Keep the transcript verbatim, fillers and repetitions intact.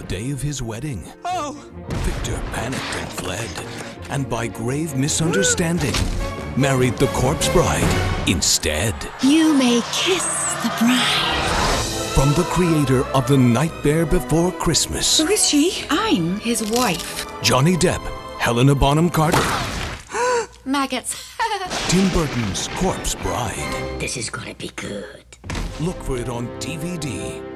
day of his wedding, Oh! Victor panicked and fled, and by grave misunderstanding, married the corpse bride instead. You may kiss the bride. From the creator of The Nightmare Before Christmas, Who is she? I'm his wife. Johnny Depp, Helena Bonham Carter, Maggots. Tim Burton's Corpse Bride. This is gonna be good. Look for it on D V D.